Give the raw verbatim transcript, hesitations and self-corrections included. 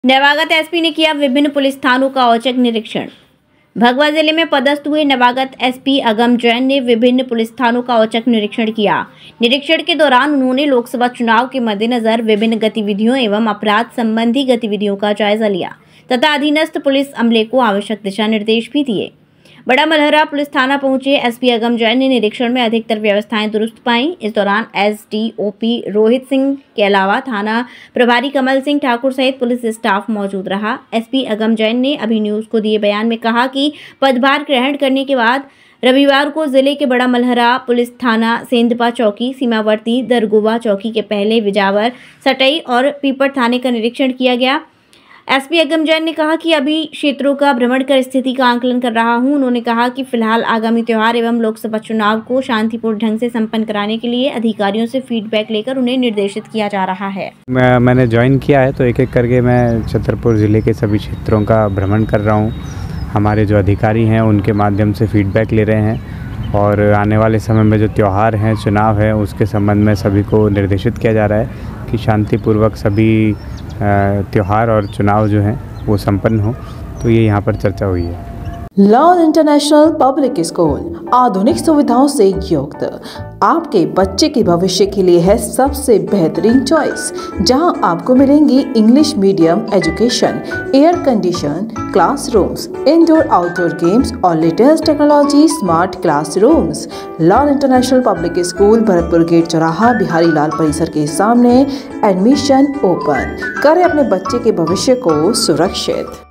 नवागत SP ने किया विभिन्न पुलिस थानों का औचक निरीक्षण। भगवा जिले में पदस्थ हुए नवागत एसपी अगम जैन ने विभिन्न पुलिस थानों का औचक निरीक्षण किया। निरीक्षण के दौरान उन्होंने लोकसभा चुनाव के मद्देनजर विभिन्न गतिविधियों एवं अपराध संबंधी गतिविधियों का जायजा लिया तथा अधीनस्थ पुलिस अमले को आवश्यक दिशा निर्देश भी दिए। बड़ा मलहरा पुलिस थाना पहुंचे एसपी अगम जैन ने निरीक्षण में अधिकतर व्यवस्थाएं दुरुस्त पाईं। इस दौरान एसडीओपी रोहित सिंह के अलावा थाना प्रभारी कमल सिंह ठाकुर सहित पुलिस स्टाफ मौजूद रहा। एसपी अगम जैन ने अभी न्यूज को दिए बयान में कहा कि पदभार ग्रहण करने के बाद रविवार को जिले के बड़ा मलहरा पुलिस थाना, सेंधपा चौकी, सीमावर्ती दरगोवा चौकी के पहले विजावर, सटई और पीपट थाने का निरीक्षण किया गया। एसपी अगम जैन ने कहा कि अभी क्षेत्रों का भ्रमण कर स्थिति का आकलन कर रहा हूं। उन्होंने कहा कि फिलहाल आगामी त्योहार एवं लोकसभा चुनाव को शांतिपूर्ण ढंग से संपन्न कराने के लिए अधिकारियों से फीडबैक लेकर उन्हें निर्देशित किया जा रहा है। मैं मैंने ज्वाइन किया है तो एक एक करके मैं छतरपुर ज़िले के सभी क्षेत्रों का भ्रमण कर रहा हूँ। हमारे जो अधिकारी हैं उनके माध्यम से फीडबैक ले रहे हैं और आने वाले समय में जो त्यौहार हैं, चुनाव है, उसके संबंध में सभी को निर्देशित किया जा रहा है कि शांतिपूर्वक सभी त्यौहार और चुनाव जो हैं वो संपन्न हो। तो ये यहाँ पर चर्चा हुई है। लॉर्ड इंटरनेशनल पब्लिक स्कूल आधुनिक सुविधाओं से युक्त आपके बच्चे के भविष्य के लिए है सबसे बेहतरीन चॉइस, जहां आपको मिलेंगी English medium education, air condition classrooms, indoor outdoor games और latest technology smart classrooms. Lord International Public School Bharatpur gate चौराहा, बिहारी लाल परिसर के सामने। Admission open. करें अपने बच्चे के भविष्य को सुरक्षित।